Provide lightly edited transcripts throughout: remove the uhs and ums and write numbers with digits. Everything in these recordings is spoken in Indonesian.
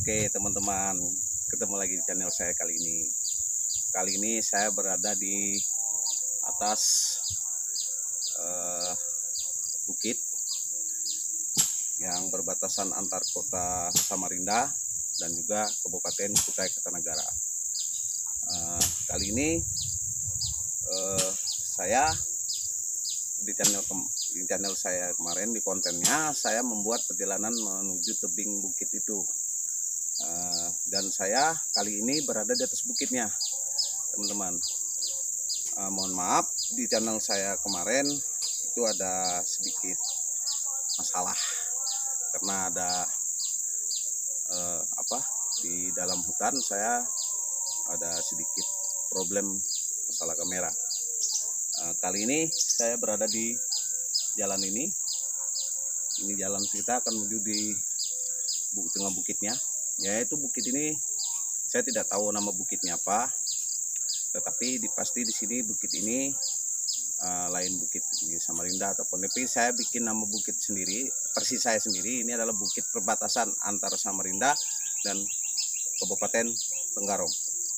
Oke teman-teman, ketemu lagi di channel saya kali ini. Kali ini saya berada di atas bukit yang berbatasan antar kota Samarinda dan juga Kabupaten Kutai Kartanegara. Kali ini saya di channel saya kemarin, di kontennya saya membuat perjalanan menuju tebing bukit itu. Dan saya kali ini berada di atas bukitnya, teman-teman. Mohon maaf, di channel saya kemarin itu ada sedikit masalah karena ada di dalam hutan saya ada sedikit problem masalah kamera. Kali ini saya berada di jalan ini. Ini jalan kita akan menuju di tengah bukitnya. Yaitu bukit ini saya tidak tahu nama bukitnya apa, tetapi pasti di sini bukit ini lain bukit di Samarinda ataupun, tapi saya bikin nama bukit sendiri, persis saya sendiri. Ini adalah bukit perbatasan antara Samarinda dan Kabupaten Tenggarong.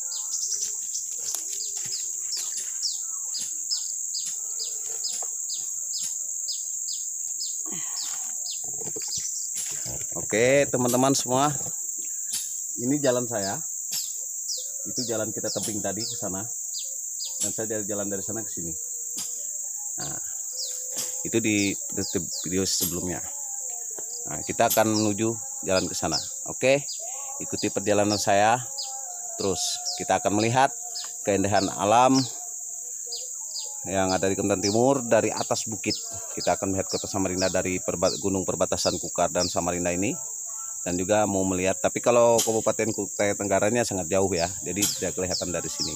Oke teman-teman semua, ini jalan saya. Itu jalan kita tebing tadi ke sana, dan saya dari jalan dari sana ke sini. Nah, itu di video sebelumnya. Nah, kita akan menuju jalan ke sana. Oke, ikuti perjalanan saya. Terus kita akan melihat keindahan alam yang ada di Kalimantan Timur dari atas bukit. Kita akan melihat kota Samarinda dari gunung perbatasan Kukar dan Samarinda ini, dan juga mau melihat, tapi kalau Kabupaten Kutai Tenggaranya sangat jauh ya, jadi tidak kelihatan dari sini.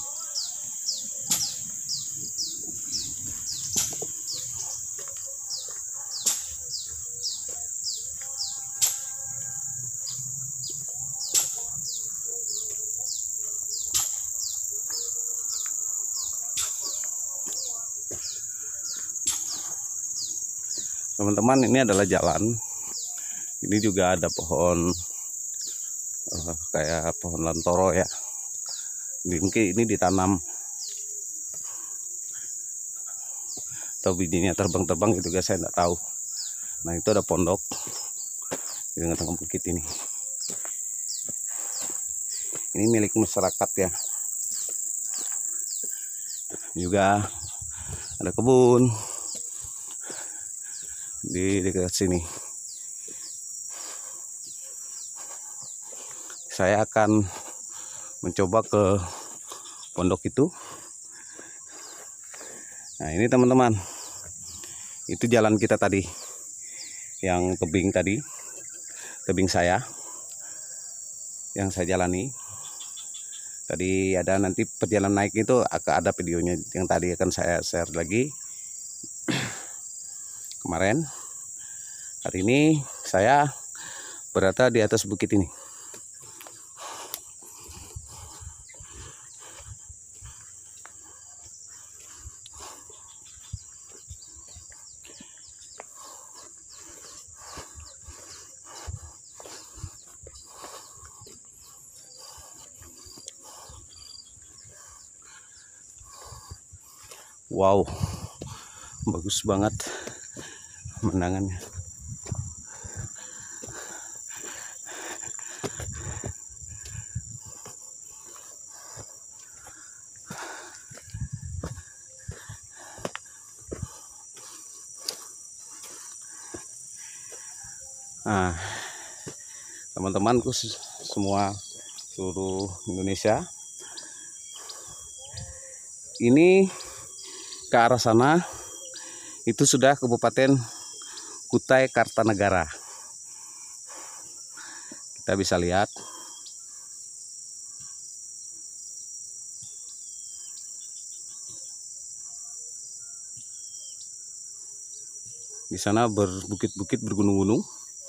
Teman-teman, ini adalah jalan. Ini juga ada pohon kayak pohon lantoro ya. Mungkin ini ditanam atau bijinya terbang-terbang gitu guys, saya tidak tahu. Nah, itu ada pondok di tengah-tengah bukit ini. Ini milik masyarakat ya. Juga ada kebun di dekat sini. Saya akan mencoba ke pondok itu. Nah, ini teman-teman, itu jalan kita tadi, yang tebing tadi, tebing saya yang saya jalani tadi. Ada nanti perjalanan naik itu akan ada videonya, yang tadi akan saya share lagi kemarin. Hari ini saya berada di atas bukit ini. Wow, bagus banget pemandangannya. Nah, teman-temanku semua seluruh Indonesia, ini ke arah sana itu sudah Kabupaten Kutai Kartanegara. Kita bisa lihat di sana berbukit-bukit, bergunung-gunung.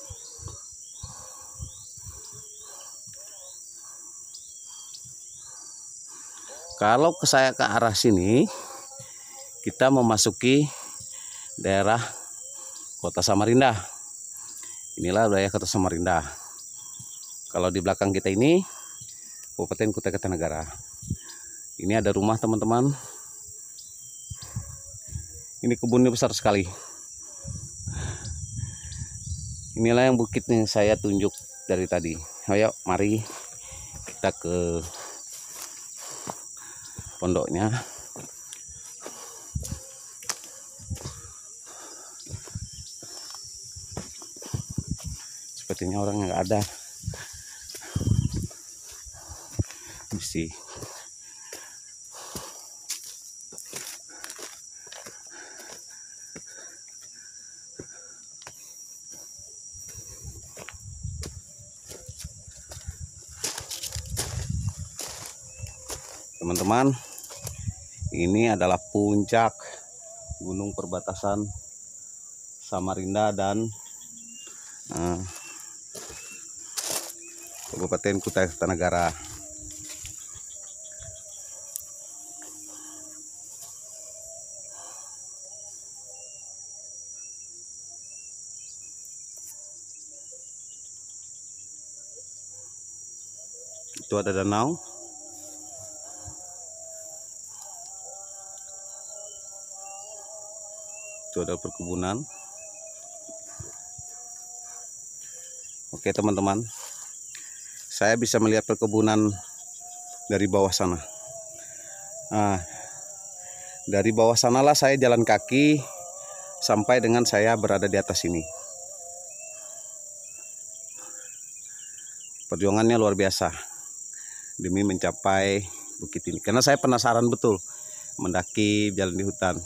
Kalau saya ke arah sini, kita memasuki daerah kota Samarinda. Inilah wilayah kota Samarinda. Kalau di belakang kita ini Kabupaten Kutai Kartanegara. Ini ada rumah teman-teman. Ini kebunnya besar sekali. Inilah yang bukit yang saya tunjuk dari tadi. Ayo mari kita ke pondoknya. Sepertinya orangnya nggak ada. Mesti. Teman-teman, ini adalah puncak gunung perbatasan Samarinda dan Kabupaten Kutai Kartanegara. Itu ada danau. Itu ada perkebunan. Oke teman-teman, saya bisa melihat perkebunan dari bawah sana. Nah, dari bawah sanalah saya jalan kaki sampai dengan saya berada di atas ini. Perjuangannya luar biasa demi mencapai bukit ini, karena saya penasaran betul mendaki jalan di hutan.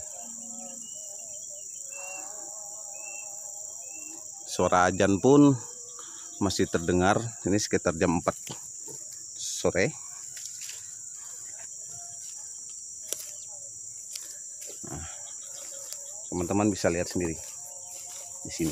Suara azan pun masih terdengar. Ini sekitar jam 4 sore. Nah, teman-teman bisa lihat sendiri di sini.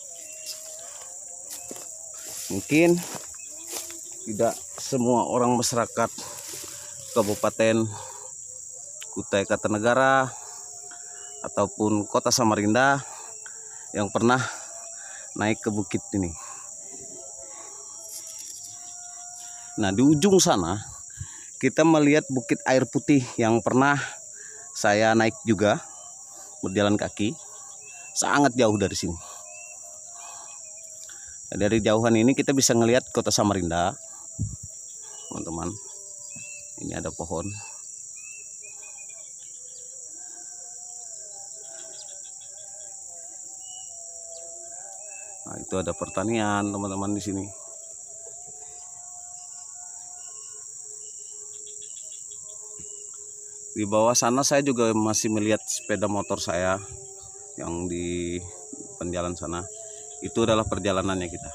Mungkin tidak semua orang masyarakat Kabupaten Kutai Kartanegara ataupun Kota Samarinda yang pernah naik ke bukit ini. Nah, di ujung sana kita melihat bukit air putih yang pernah saya naik juga berjalan kaki, sangat jauh dari sini. Dari jauhan ini kita bisa ngelihat Kota Samarinda, teman-teman. Ini ada pohon. Nah, itu ada pertanian teman-teman di sini. Di bawah sana saya juga masih melihat sepeda motor saya yang di penjalan sana. Itu adalah perjalanannya kita.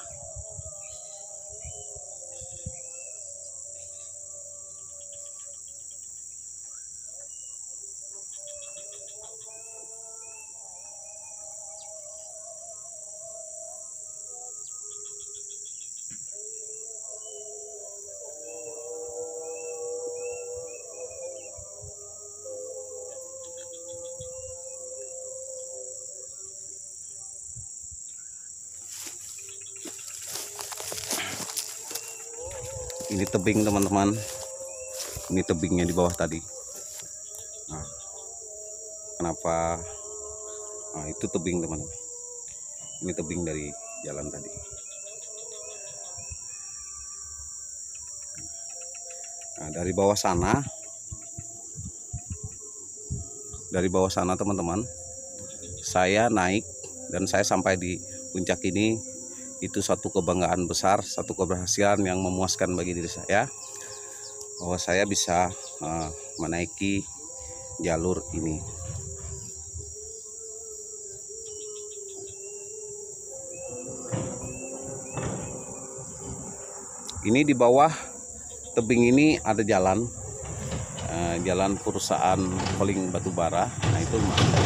Ini tebing teman-teman. Ini tebingnya di bawah tadi. Nah, kenapa? Nah, itu tebing teman-teman. Ini tebing dari jalan tadi. Nah, dari bawah sana teman-teman, saya naik dan saya sampai di puncak ini. Itu satu kebanggaan besar, satu keberhasilan yang memuaskan bagi diri saya, bahwa saya bisa menaiki jalur ini. Ini di bawah tebing ini ada jalan, jalan perusahaan Holding Batubara. Nah, itu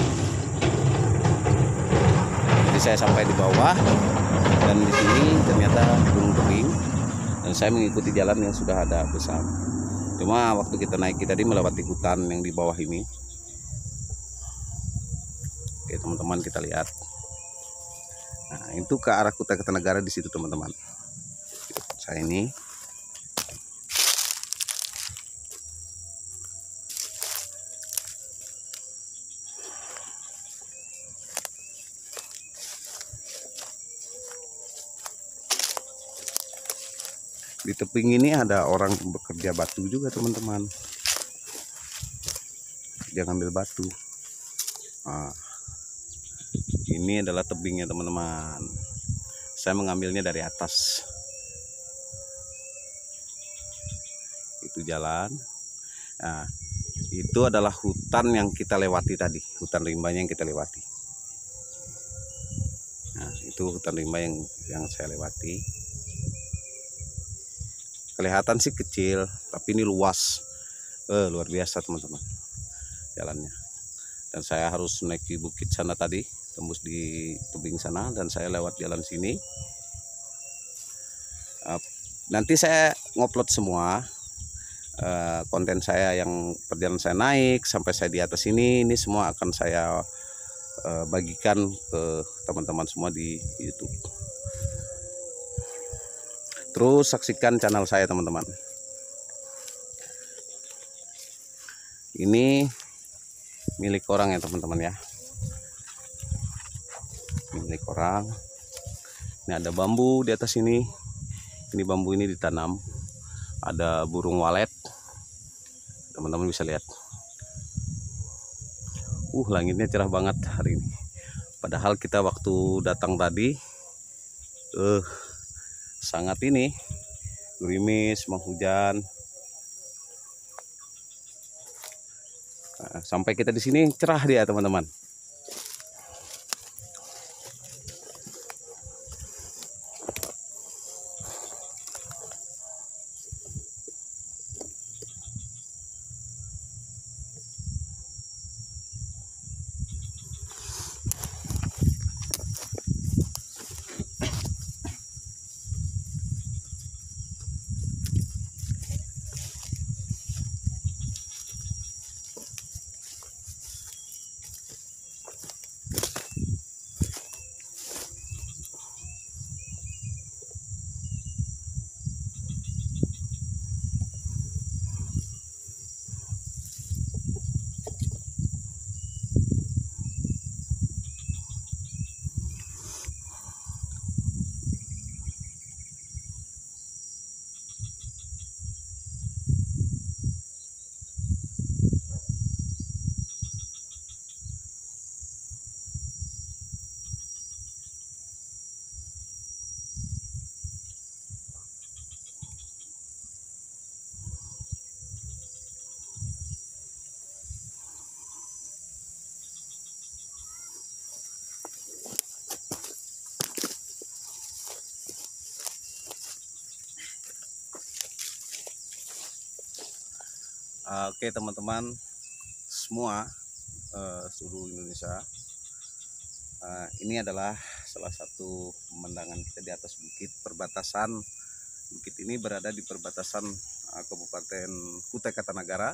jadi saya sampai di bawah. Dan di sini ternyata gunung tebing, dan saya mengikuti jalan yang sudah ada besar. Cuma waktu kita naik tadi melewati hutan yang di bawah ini. Oke teman-teman, kita lihat. Nah, itu ke arah Kutai Kartanegara di situ teman-teman. saya ini. Di tebing ini ada orang bekerja batu juga teman-teman. Dia ngambil batu. Nah, ini adalah tebingnya teman-teman. Saya mengambilnya dari atas. Itu jalan. Nah, itu adalah hutan yang kita lewati tadi. Hutan rimbanya yang kita lewati. Nah, itu hutan rimba yang saya lewati. Kelihatan sih kecil, tapi ini luas, luar biasa teman-teman jalannya. Dan saya harus naik di bukit sana tadi, tembus di tebing sana, dan saya lewat jalan sini. Nanti saya ngupload semua konten saya yang perjalanan saya naik sampai saya di atas ini semua akan saya bagikan ke teman-teman semua di YouTube. Terus saksikan channel saya teman-teman. Ini milik orang ya teman-teman ya. Milik orang. Ini ada bambu di atas ini. Ini bambu ini ditanam. Ada burung walet. Teman-teman bisa lihat. Langitnya cerah banget hari ini. Padahal kita waktu datang tadi sangat ini gerimis, mau hujan. Nah, sampai kita di sini cerah dia teman-teman. Oke teman-teman semua seluruh Indonesia, ini adalah salah satu pemandangan kita di atas bukit perbatasan. Bukit ini berada di perbatasan Kabupaten Kutai Kartanagara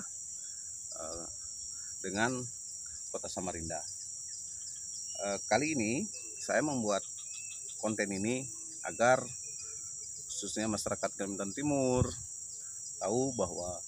dengan Kota Samarinda. Kali ini saya membuat konten ini agar khususnya masyarakat Kalimantan Timur tahu bahwa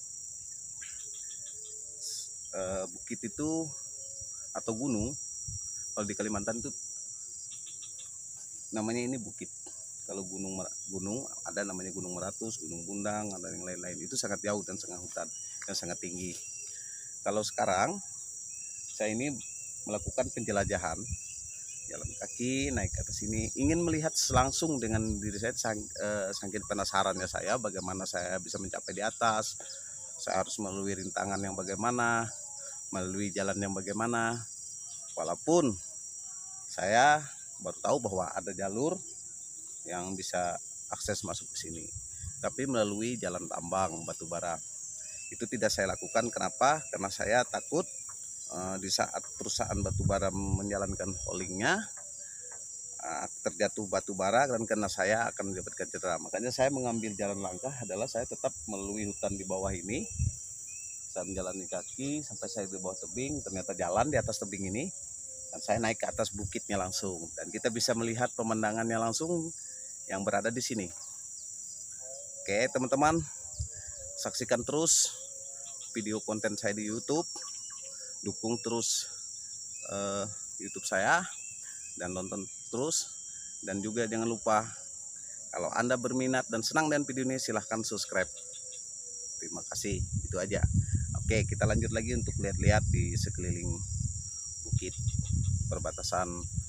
bukit itu atau gunung, kalau di Kalimantan itu namanya ini bukit. Kalau gunung ada namanya Gunung Meratus, Gunung Bundang, ada yang lain-lain. Itu sangat jauh dan sangat hutan dan sangat tinggi. Kalau sekarang saya ini melakukan penjelajahan, jalan kaki naik ke atas sini, ingin melihat langsung dengan diri saya. Saking penasarannya saya bagaimana saya bisa mencapai di atas. Saya harus melalui rintangan yang bagaimana, melalui jalan yang bagaimana. Walaupun saya baru tahu bahwa ada jalur yang bisa akses masuk ke sini, tapi melalui jalan tambang batu bara. Itu tidak saya lakukan. Kenapa? Karena saya takut di saat perusahaan batu bara menjalankan haulingnya terjatuh batu bara dan karena saya akan mendapatkan cedera. Makanya saya mengambil jalan langkah adalah saya tetap melalui hutan di bawah ini. Saya menjalani kaki sampai saya di bawah tebing, ternyata jalan di atas tebing ini, dan saya naik ke atas bukitnya langsung, dan kita bisa melihat pemandangannya langsung yang berada di sini. Oke teman-teman, saksikan terus video konten saya di YouTube, dukung terus YouTube saya dan nonton terus, dan juga jangan lupa kalau Anda berminat dan senang dengan video ini silahkan subscribe. Terima kasih, itu aja. Oke, kita lanjut lagi untuk lihat-lihat di sekeliling bukit perbatasan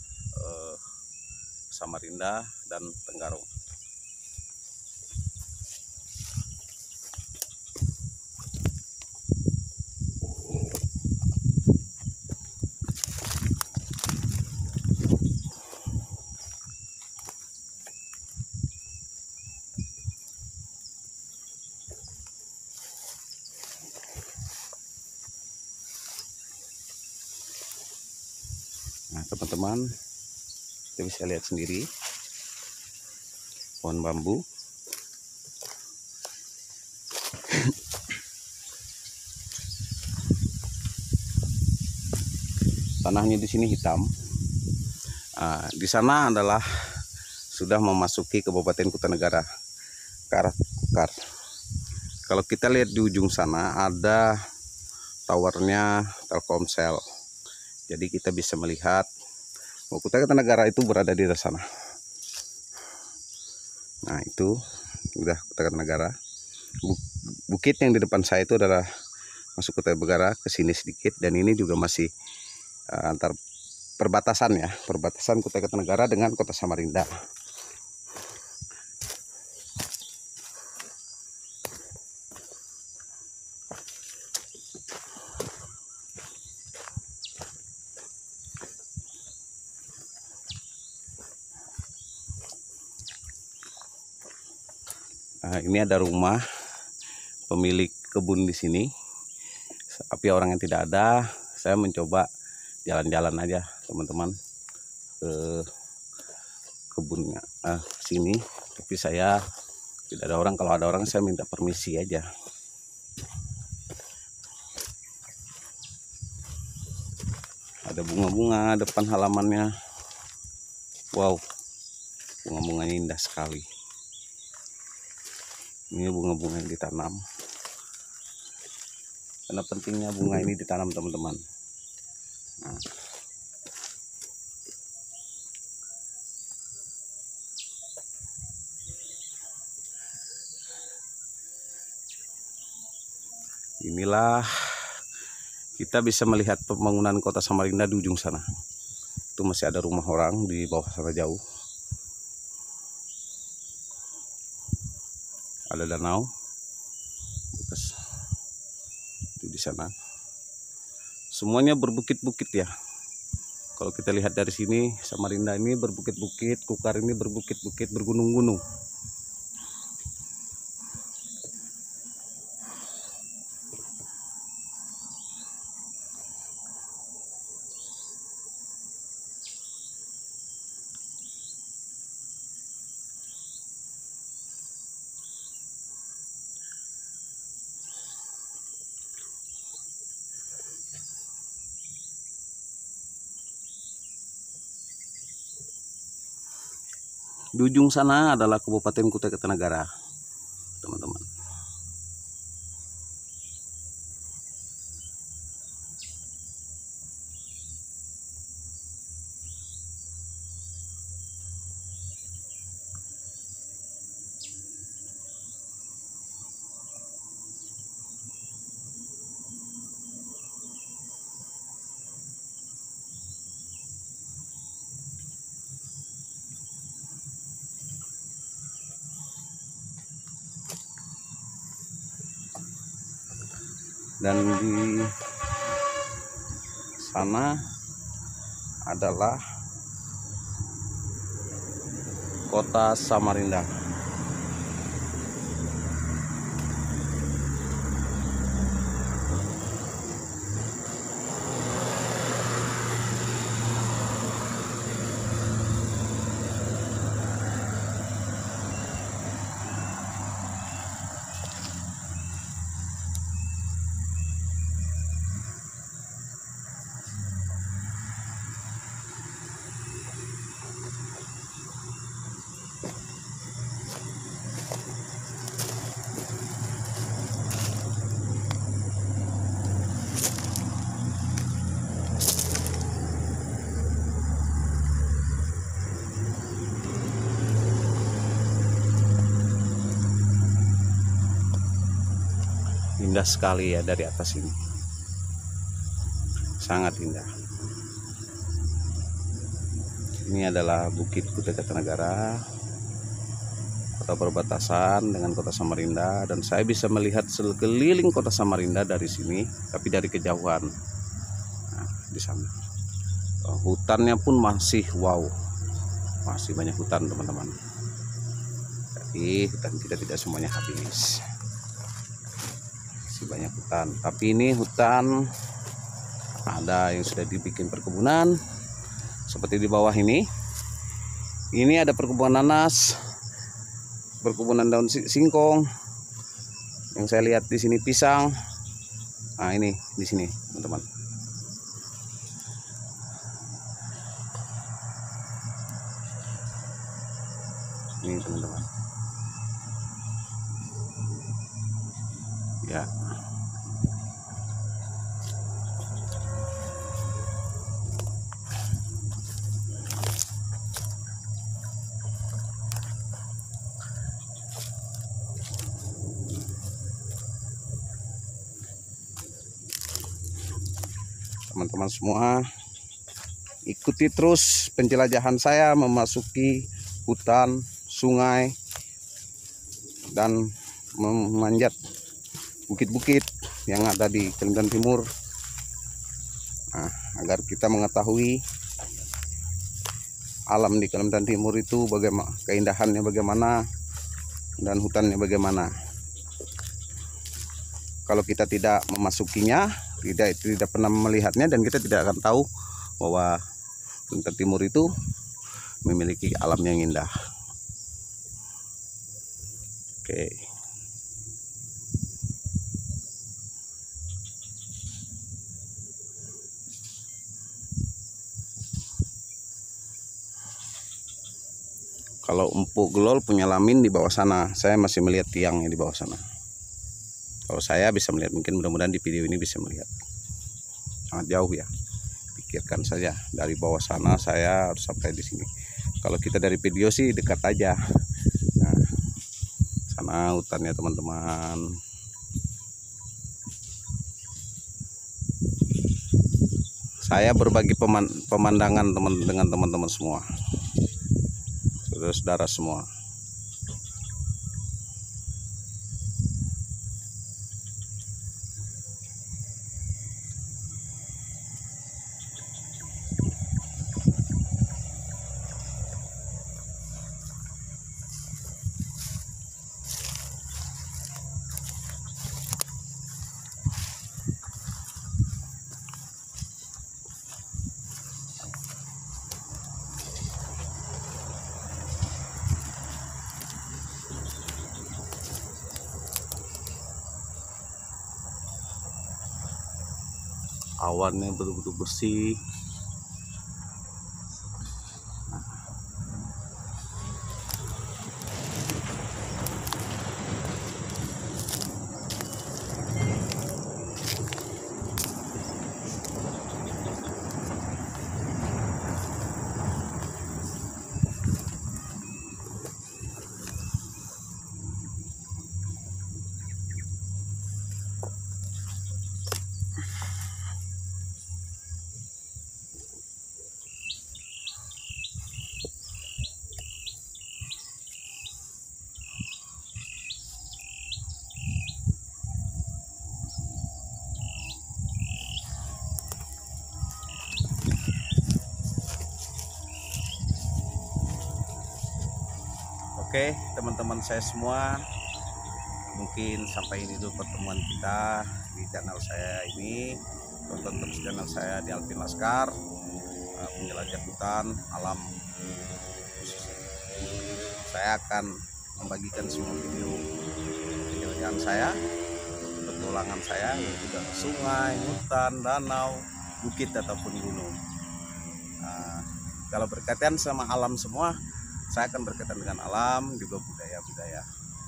Samarinda dan Tenggarong. Nah teman-teman, kita bisa lihat sendiri pohon bambu. Tanahnya di sini hitam. Di sana adalah sudah memasuki Kabupaten Kutanegara ke arah Kukar. Kalau kita lihat di ujung sana ada towernya Telkomsel. Jadi kita bisa melihat bahwa Kutanegara itu berada di sana. Nah itu udah Kutanegara. Bukit yang di depan saya itu adalah masuk Kutanegara, ke sini sedikit, dan ini juga masih antar perbatasan ya, perbatasan Kutanegara dengan Kota Samarinda. Ini ada rumah pemilik kebun di sini. Tapi orang yang tidak ada, saya mencoba jalan-jalan aja teman-teman ke kebunnya sini. Tapi saya tidak ada orang. Kalau ada orang saya minta permisi aja. Ada bunga-bunga depan halamannya. Wow, bunga-bunganya indah sekali. Ini bunga-bunga yang ditanam. Karena pentingnya bunga ini ditanam teman-teman. Nah. Inilah kita bisa melihat pembangunan Kota Samarinda di ujung sana. Itu masih ada rumah orang di bawah sana jauh. Ada danau bekas itu di sana. Semuanya berbukit-bukit ya. Kalau kita lihat dari sini, Samarinda ini berbukit-bukit, Kukar ini berbukit-bukit, bergunung-gunung. Di ujung sana adalah Kabupaten Kutanegara, teman-teman. Dan di sana adalah Kota Samarinda. indah sekali ya dari atas ini, sangat indah. Ini adalah Bukit Kutai Kartanegara, kota perbatasan dengan kota Samarinda, dan saya bisa melihat sekeliling kota Samarinda dari sini, tapi dari kejauhan. Nah, di sana hutannya pun masih wow, masih banyak hutan teman-teman. Jadi hutan kita tidak semuanya habis, masih banyak hutan. Tapi ini hutan ada yang sudah dibikin perkebunan. Seperti di bawah ini ada perkebunan nanas, perkebunan daun singkong. Yang saya lihat di sini pisang. Nah, ini di sini, teman-teman. Ini teman-teman. Ya. Teman-teman semua, ikuti terus penjelajahan saya memasuki hutan, sungai, dan memanjat bukit-bukit yang ada di Kalimantan Timur. Nah, agar kita mengetahui alam di Kalimantan Timur itu bagaimana, keindahannya bagaimana, dan hutannya bagaimana. Kalau kita tidak memasukinya, tidak pernah melihatnya, dan kita tidak akan tahu bahwa Kalimantan Timur itu memiliki alam yang indah. Oke. Kalau Empuk Gelol punya lamin di bawah sana, saya masih melihat tiangnya di bawah sana. Kalau saya bisa melihat, mungkin mudah-mudahan di video ini bisa melihat. Sangat jauh ya. Pikirkan saja dari bawah sana saya harus sampai di sini. Kalau kita dari video sih dekat aja. Nah, sana hutannya teman-teman. Saya berbagi pemandangan dengan teman-teman semua, saudara-saudara semua. Awannya betul-betul bersih. Oke, teman-teman saya semua, mungkin sampai ini dulu pertemuan kita di channel saya ini. Tonton terus channel saya di Alvin Laskar, penjelajah hutan alam. Saya akan membagikan semua video penjelajahan saya, petualangan saya, juga sungai, hutan, danau, bukit ataupun gunung. Kalau berkaitan sama alam semua, saya akan berkaitan dengan alam, juga budaya-budaya.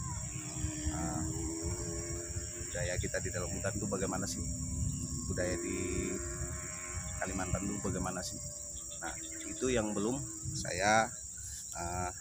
Budaya kita di dalam hutan itu bagaimana sih? Budaya di Kalimantan itu bagaimana sih? Nah, itu yang belum saya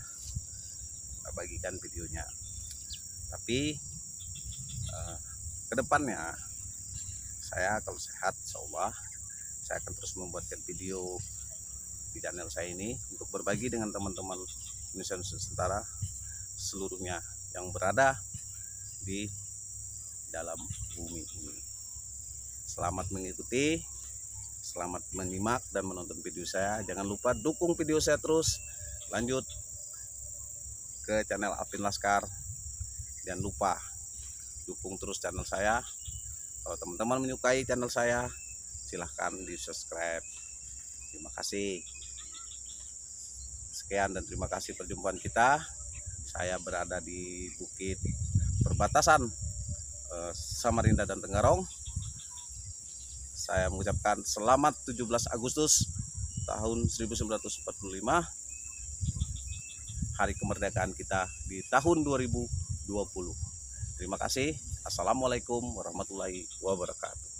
bagikan videonya. Tapi kedepannya saya kalau sehat, insya Allah saya akan terus membuatkan video di channel saya ini untuk berbagi dengan teman-teman Indonesia Nusantara seluruhnya yang berada di dalam bumi ini. Selamat mengikuti, selamat menyimak dan menonton video saya. Jangan lupa dukung video saya terus, lanjut ke channel Alvin Laskar. Jangan lupa dukung terus channel saya. Kalau teman-teman menyukai channel saya, silahkan di subscribe. Terima kasih. Sekian dan terima kasih perjumpaan kita. Saya berada di bukit perbatasan Samarinda dan Tenggarong. Saya mengucapkan selamat 17 Agustus tahun 1945, hari kemerdekaan kita di tahun 2020. Terima kasih. Assalamualaikum warahmatullahi wabarakatuh.